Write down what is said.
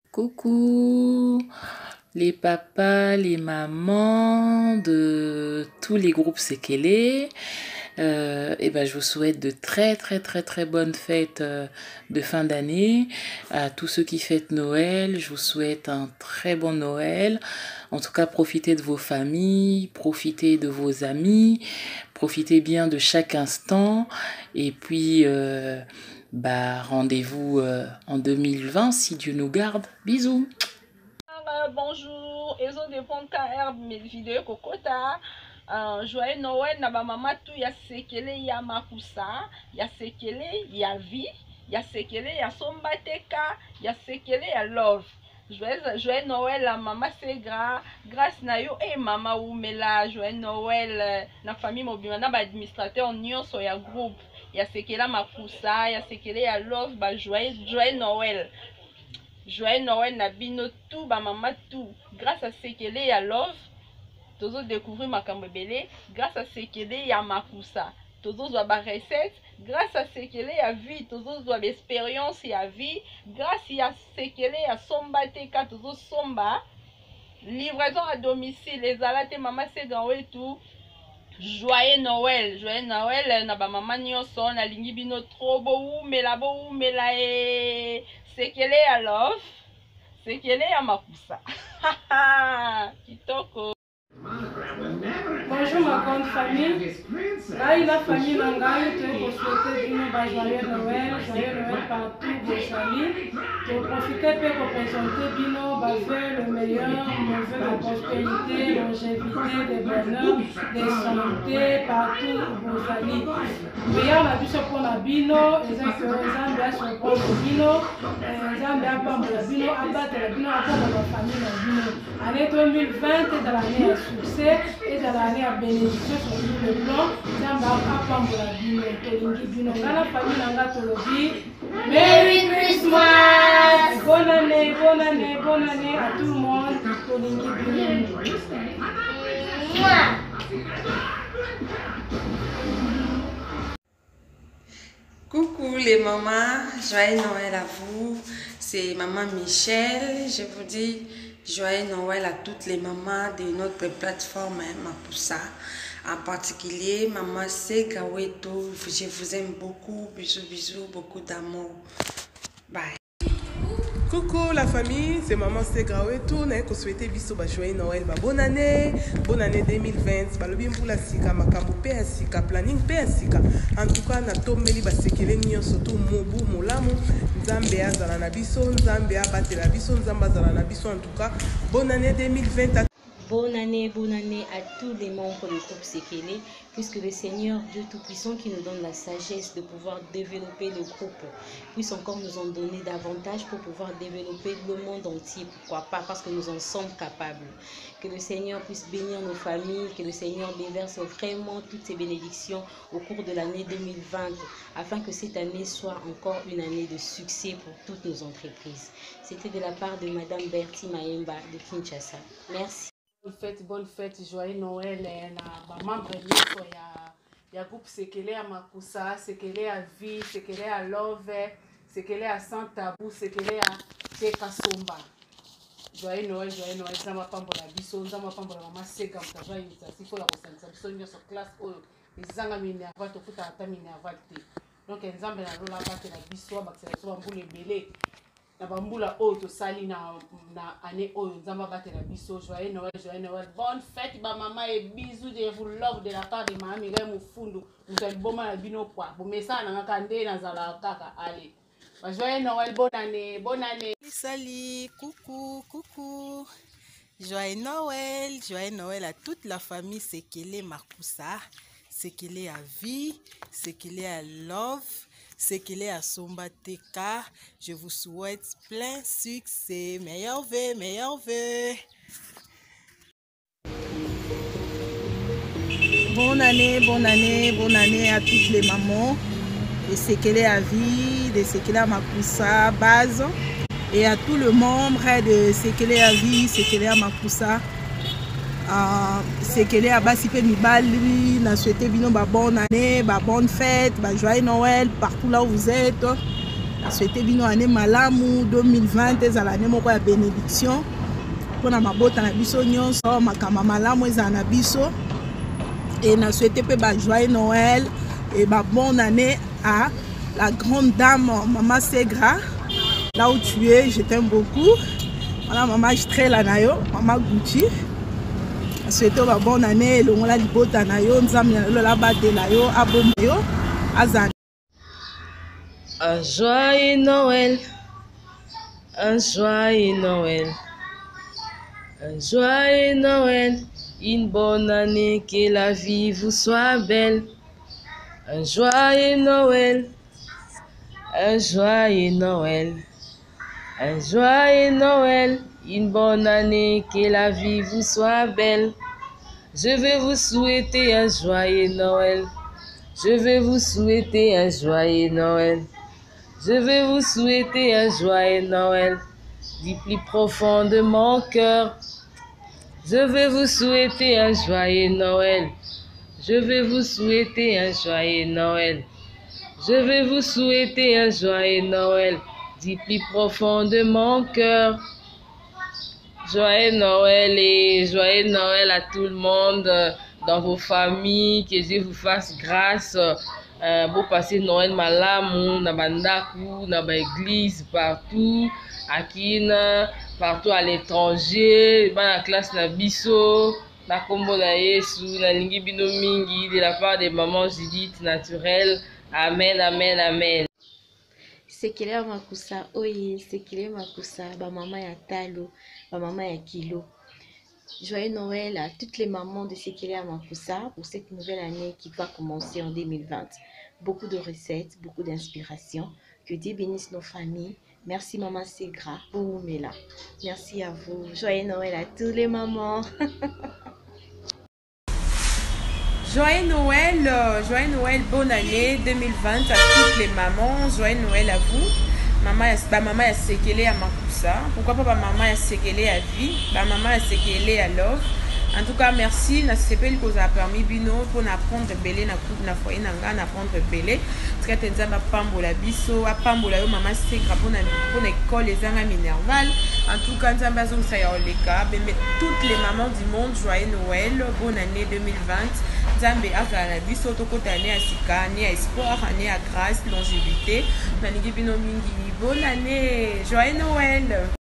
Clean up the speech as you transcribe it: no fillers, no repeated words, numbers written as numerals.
Coucou les papas, les mamans de tous les groupes Sekele. Je vous souhaite de très bonnes fêtes de fin d'année. À tous ceux qui fêtent Noël, je vous souhaite un très bon Noël. En tout cas, profitez de vos familles, profitez de vos amis, profitez bien de chaque instant. Et puis, rendez-vous en 2020 si Dieu nous garde. Bisous. Bonjour, ils ont des bons cas mes vidéos Kokota. Joyeux Noël, na ba mama tout ya sekele ya makusa, ya sekele ya vie, ya sekele ya sombateka, ya sekele ya love. Joyeux Noël la maman c'est grâce na yo et mama umela. Joyeux Noël na famille mobima na ba administrateur nyonso ya groupe, ya sekele makusa, ya sekele ya love. Ba joyeux Noël. Joyeux Noël na bino tout ba mama tout. Grâce à Sekele ya love, tozo découvrir makambo belé. Grâce à Sekele ya makusa, tozo zwa ba recette. Grâce à Sekele ya vie, tozo zwa expérience ya vie. Grâce à Sekele ya somba teka, tozo somba. Livraison à domicile, les alates mama c'est dans et tout. Joyeux Noël na ba mama nyonso na lingi bino trop bo mela e Sekele ya love, sekele ya makusa. Kitoko. Bonjour ma grande famille. Là, la famille Nangaï, tu es pour souhaiter une joyeux Noël partout vos amis. Pour profiter pour présenter Bino, faire le meilleur, nous veut de prospérité, longévité, de bonheur, de santé partout vos amis. Meilleur la vie pour la Bino, les Zambia sont pour le Bino, Zambia pour la Bino, abattre la Bino, pour la famille la Bino. Année 2020 est dans l'année à succès et dans l'année à bénédiction sur tout le plan. Zambia pour la Bino, Tolingi Bino, dans la famille Nanga Tolobi. Merry Christmas! Bonne année à tout le monde. Tolingi Bino. Coucou les mamans, joyeux Noël à vous, c'est maman Michel. Je vous dis joyeux Noël à toutes les mamans de notre plateforme Mapusa. En particulier, maman Segaweto, je vous aime beaucoup, bisous, beaucoup d'amour. Bye. Coucou la famille, c'est maman Segaweto. On a souhaité biso ba joyeux Noël, bonne année 2020. Balobi mbula sika makambo pe asika planning pe asika. En tout cas na tombeli ba sekele nyo surtout mobu molamu. Nzambe azala na biso, Nzambe abatela biso, Nzambe azala na biso. En tout cas, bonne année 2020. Bonne année à tous les membres du groupe Sekele, puisque le Seigneur Dieu Tout-Puissant qui nous donne la sagesse de pouvoir développer le groupe, puisse encore nous en donner davantage pour pouvoir développer le monde entier, pourquoi pas, parce que nous en sommes capables. Que le Seigneur puisse bénir nos familles, que le Seigneur déverse vraiment toutes ses bénédictions au cours de l'année 2020, afin que cette année soit encore une année de succès pour toutes nos entreprises. C'était de la part de Madame Bertie Mayemba de Kinshasa. Merci. Bonne fête, joyeux Noël na membre ya groupe Sekele ya Makusa, Sekele ya vie, Sekele ya love, Sekele ya sans tabou, Sekele ya Teka Somba. Joyeux Noël, Nzamba pambola biso, Nzamba pambola mama Sega mutajoa initiative pour la consensus biso nyonso classe oyo ezanga minerva to kuta ata minerva te. Donc Nzambe na lola batela biso bakisela so bambula ebele. Na bambula oyo tosali na année oyo Nzamba batela biso. Joyeux Noël, bonne fête ba maman et bisous, je vous love de la part de maman Mireille Mufundu. Vous êtes bon na bino poa. Bo mesa na ngakande na zala kaka allez. Ba joyeux Noël, bonne année. Salut, coucou. Joyeux Noël à toute la famille Sekele Makusa, Sekele à vie, Sekele à love, Sekele à Somba Teka. Je vous souhaite plein succès. Meilleurs vœux. Bonne année à toutes les mamans de Sekele à vie, de Sekele à Makusa, base, et à tout le membre de Sekele à vie, Sekele à Makusa. Sekele à Basipe Mibali, n'a souhaité bino ba bonne année, ba bonne fête, ba joyeux Noël partout là où vous êtes. souhaité bino année malamu 2020 ezala année moko ya bénédiction pona mabota na biso nyonso makama malamu ezala na biso et na souhaité pe ba joyeux Noël et ba bonne année à la grande dame Maman Segra. Là où tu es, je t'aime beaucoup. Voilà, Maman Strela Nayo, Maman Gucci. Je souhaite une bonne année. Le monde a dit bonne année. Nous avons la base de Nayo, Abomayo, Azan. Un joyeux Noël, un joyeux Noël, un joyeux Noël, une bonne année, que la vie vous soit belle. Un joyeux Noël, un joyeux Noël, un joyeux Noël, une bonne année, que la vie vous soit belle. Je vais vous souhaiter un joyeux Noël, je vais vous souhaiter un joyeux Noël, je vais vous souhaiter un joyeux Noël, du plus profond de mon cœur. Je vais vous souhaiter un joyeux Noël, je vais vous souhaiter un joyeux Noël. Je vais vous souhaiter un joyeux Noël du plus profond de mon cœur. Joyeux Noël et joyeux Noël à tout le monde dans vos familles. Que Dieu vous fasse grâce. Vous passez Noël malamu, na bandaku, na ba église, partout, à Kina, partout à l'étranger, dans la classe na biso. Na kombo na Yesu, na lingi bino mingi, de la part de maman Judith naturelle. Amen, amen, amen. Sekele ya makusa, oye, sekele makusa, ba maman ya talo, ba maman ya kilo. Joyeux Noël à toutes les mamans de Sekele ya makusa pour cette nouvelle année qui va commencer en 2020. Beaucoup de recettes, beaucoup d'inspiration. Que Dieu bénisse nos familles. Merci Maman Segra, Boumela. Merci à vous. Joyeux Noël à tous les mamans. Joyeux Noël, bonne année 2020 à toutes les mamans. Joyeux Noël à vous. Maman ya Sekele ya makusa. Pourquoi pas maman ya Sekele ya vie, maman ya Sekele ya love. En tout cas, merci. Na sepeli ko za permis bino pour apprendre belé na coupe na foyer na nga na apprendre belé. Traite nzamba pambola biso, apambola yo Maman Segra pour école ezanga minerval. En tout cas, nzamba zo sa ya oleka, bembe toutes les mamans du monde, joyeux Noël, bonne année 2020. Nzambe azala na biso tokota année ya sika, année ya espoir, année ya grâce, longévité. Na ningi bino mingi, bonne année, joyeux Noël.